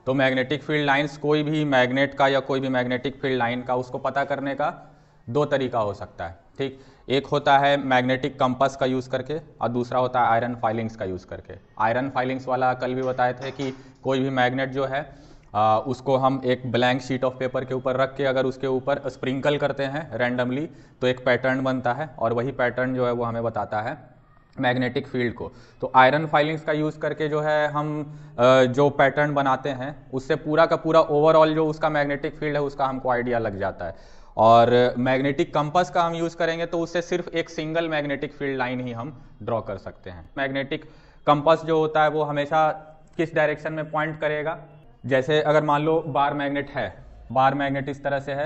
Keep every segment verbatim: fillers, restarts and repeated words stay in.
तो magnetic field lines, कोई भी मैग्नेट का या कोई भी मैग्नेटिक फील्ड लाइन का उसको पता करने का दो तरीका हो सकता है, ठीक। एक होता है मैग्नेटिक कंपास का यूज़ करके और दूसरा होता है आयरन फाइलिंग्स का यूज़ करके। आयरन फाइलिंग्स वाला कल भी बताए थे कि कोई भी मैग्नेट जो है आ, उसको हम एक ब्लैंक शीट ऑफ पेपर के ऊपर रख के अगर उसके ऊपर स्प्रिंकल करते हैं रैंडमली तो एक पैटर्न बनता है और वही पैटर्न जो है वो हमें बताता है मैग्नेटिक फील्ड को। तो आयरन फाइलिंग्स का यूज़ करके जो है हम जो पैटर्न बनाते हैं उससे पूरा का पूरा ओवरऑल जो उसका मैग्नेटिक फील्ड है उसका हमको आइडिया लग जाता है। और मैग्नेटिक कंपास का हम यूज़ करेंगे तो उससे सिर्फ एक सिंगल मैग्नेटिक फील्ड लाइन ही हम ड्रॉ कर सकते हैं। मैग्नेटिक कंपास जो होता है वो हमेशा किस डायरेक्शन में पॉइंट करेगा, जैसे अगर मान लो बार मैग्नेट है, बार मैग्नेट इस तरह से है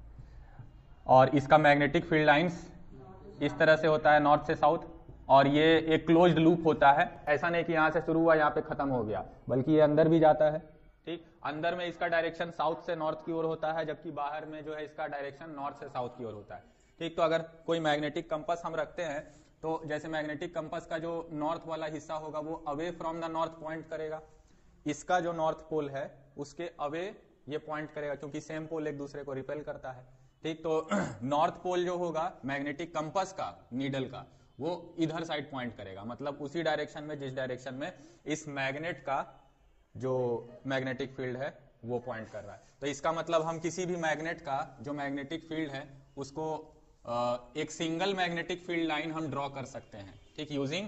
और इसका मैग्नेटिक फील्ड लाइंस इस तरह से होता है नॉर्थ से साउथ, और ये एक क्लोज्ड लूप होता है। ऐसा नहीं कि यहाँ से शुरू हुआ यहाँ पे खत्म हो गया, बल्कि ये अंदर भी जाता है, ठीक। अंदर में इसका डायरेक्शन साउथ से नॉर्थ की ओर होता है, जबकि बाहर में जो है इसका डायरेक्शन नॉर्थ से साउथ की ओर होता है, ठीक। तो अगर कोई मैग्नेटिक कंपास हम रखते हैं तो जैसे मैग्नेटिक कंपास का जो नॉर्थ वाला हिस्सा होगा वो away from the north point करेगा, इसका जो नॉर्थ पोल है उसके अवे ये पॉइंट करेगा, क्योंकि सेम पोल एक दूसरे को रिपेल करता है, ठीक। तो नॉर्थ पोल जो होगा मैग्नेटिक कंपास का नीडल का वो इधर साइड पॉइंट करेगा, मतलब उसी डायरेक्शन में जिस डायरेक्शन में इस मैग्नेट का जो मैग्नेटिक फील्ड है वो पॉइंट कर रहा है। तो इसका मतलब हम किसी भी मैग्नेट का जो मैग्नेटिक फील्ड है उसको एक सिंगल मैग्नेटिक फील्ड लाइन हम ड्रॉ कर सकते हैं, ठीक, यूजिंग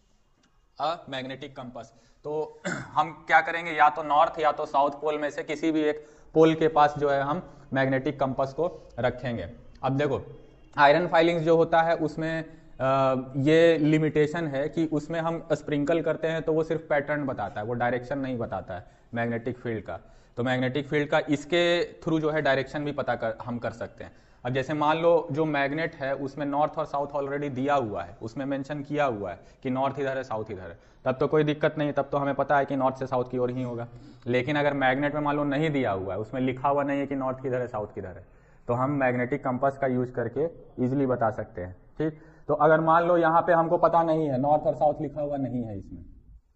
अ मैग्नेटिक कंपास। तो हम क्या करेंगे, या तो नॉर्थ या तो साउथ पोल में से किसी भी एक पोल के पास जो है हम मैग्नेटिक कंपास को रखेंगे। अब देखो आयरन फाइलिंग्स जो होता है उसमें आ, ये लिमिटेशन है कि उसमें हम स्प्रिंकल करते हैं तो वो सिर्फ पैटर्न बताता है, वो डायरेक्शन नहीं बताता है मैग्नेटिक फील्ड का। तो मैग्नेटिक फील्ड का इसके थ्रू जो है डायरेक्शन भी पता कर हम कर सकते हैं। अब जैसे मान लो जो मैग्नेट है उसमें नॉर्थ और साउथ ऑलरेडी दिया हुआ है, उसमें मेंशन किया हुआ है कि नॉर्थ इधर है साउथ इधर है, तब तो कोई दिक्कत नहीं, तब तो हमें पता है कि नॉर्थ से साउथ की ओर ही होगा। लेकिन अगर मैग्नेट में मान लो नहीं दिया हुआ है, उसमें लिखा हुआ नहीं है कि नॉर्थ किधर है साउथ किधर है, तो हम मैग्नेटिक कंपास का यूज करके इजिली बता सकते हैं, ठीक। तो अगर मान लो यहाँ पे हमको पता नहीं है, नॉर्थ और साउथ लिखा हुआ नहीं है इसमें,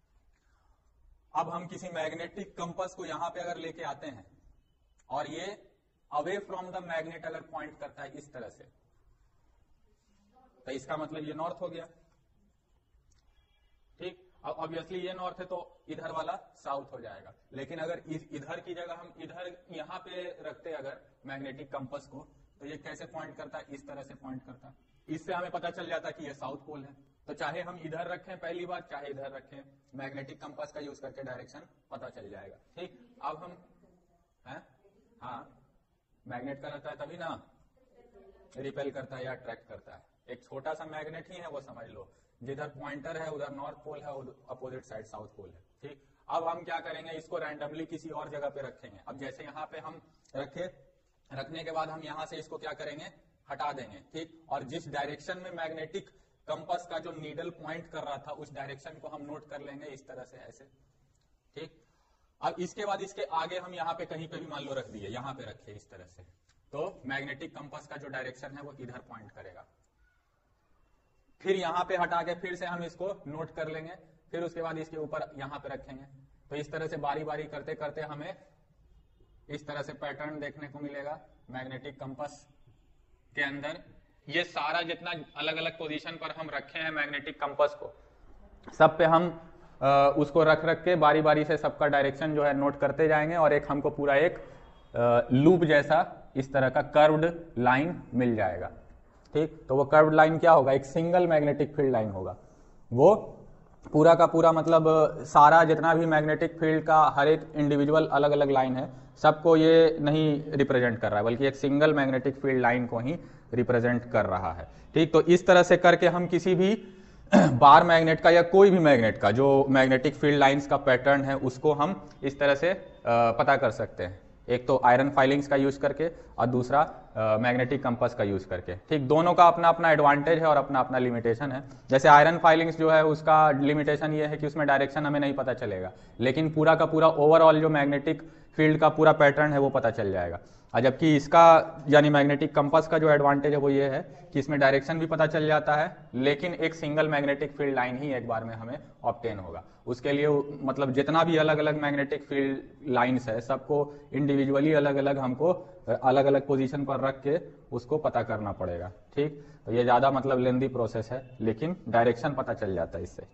अब हम किसी मैग्नेटिक कंपास को यहाँ पे अगर लेके आते हैं और ये अवे फ्रॉम द मैग्नेट अगर पॉइंट करता है इस तरह से, तो इसका मतलब ये नॉर्थ हो गया, ठीक। अब ऑब्वियसली ये नॉर्थ है तो इधर वाला साउथ हो जाएगा। लेकिन अगर इधर की जगह हम इधर यहाँ पे रखते अगर मैग्नेटिक कंपास को, तो ये कैसे पॉइंट करता है, इस तरह से पॉइंट करता है। इससे हमें पता चल जाता है कि ये साउथ पोल है। तो चाहे हम इधर रखें पहली बार, चाहे इधर रखें, मैग्नेटिक कंपास का यूज करके डायरेक्शन पता चल जाएगा, ठीक। अब हम हैं, हाँ मैग्नेट का रहता है तभी ना रिपेल करता है या अट्रैक्ट करता है। एक छोटा सा मैग्नेट ही है वो समझ लो, जिधर पॉइंटर है उधर नॉर्थ पोल है, अपोजिट साइड साउथ पोल है, ठीक। अब हम क्या करेंगे, इसको रैंडमली किसी और जगह पे रखेंगे। अब जैसे यहाँ पे हम रखे, रखने के बाद हम यहाँ से इसको क्या करेंगे, हटा देंगे, ठीक। और जिस डायरेक्शन में मैग्नेटिक कंपास का जो नीडल पॉइंट कर रहा था उस डायरेक्शन को हम नोट कर लेंगे इस तरह से, ऐसे, ठीक। अब इसके बाद इसके आगे हम यहाँ पे कहीं पे भी मान लो रख दिए, यहाँ पे रखे इस तरह से, तो मैग्नेटिक कंपास का जो डायरेक्शन है वो इधर पॉइंट करेगा। फिर यहाँ पे हटा के फिर से हम इसको नोट कर लेंगे, फिर उसके बाद इसके ऊपर यहाँ पे रखेंगे। तो इस तरह से बारी बारी करते करते हमें इस तरह से पैटर्न देखने को मिलेगा मैग्नेटिक कंपास के अंदर। ये सारा जितना अलग अलग पोजीशन पर हम रखे हैं मैग्नेटिक कंपास को, सब पे हम आ, उसको रख रख के बारी बारी से सबका डायरेक्शन जो है नोट करते जाएंगे और एक हमको पूरा एक आ, लूप जैसा इस तरह का कर्व्ड लाइन मिल जाएगा, ठीक। तो वो कर्व्ड लाइन क्या होगा, एक सिंगल मैग्नेटिक फील्ड लाइन होगा। वो पूरा का पूरा मतलब सारा जितना भी मैग्नेटिक फील्ड का हर एक इंडिविजुअल अलग अलग लाइन है, सबको ये नहीं रिप्रेजेंट कर रहा है, बल्कि एक सिंगल मैग्नेटिक फील्ड लाइन को ही रिप्रेजेंट कर रहा है, ठीक। तो इस तरह से करके हम किसी भी बार मैग्नेट का या कोई भी मैग्नेट का जो मैग्नेटिक फील्ड लाइंस का पैटर्न है उसको हम इस तरह से पता कर सकते हैं। एक तो आयरन फाइलिंग्स का यूज करके और दूसरा मैग्नेटिक कंपास का यूज करके, ठीक। दोनों का अपना अपना एडवांटेज है और अपना अपना लिमिटेशन है। जैसे आयरन फाइलिंग्स जो है उसका लिमिटेशन ये है कि उसमें डायरेक्शन हमें नहीं पता चलेगा, लेकिन पूरा का पूरा ओवरऑल जो मैग्नेटिक फील्ड का पूरा पैटर्न है वो पता चल जाएगा। और जबकि इसका यानी मैग्नेटिक कंपास का जो एडवांटेज है वो ये है कि इसमें डायरेक्शन भी पता चल जाता है, लेकिन एक सिंगल मैग्नेटिक फील्ड लाइन ही एक बार में हमें ऑब्टेन होगा। उसके लिए मतलब जितना भी अलग अलग मैग्नेटिक फील्ड लाइंस है सबको इंडिविजुअली अलग अलग हमको अलग अलग पोजीशन पर रख के उसको पता करना पड़ेगा। ठीक, तो ये ज़्यादा मतलब लेंदी प्रोसेस है, लेकिन डायरेक्शन पता चल जाता है इससे।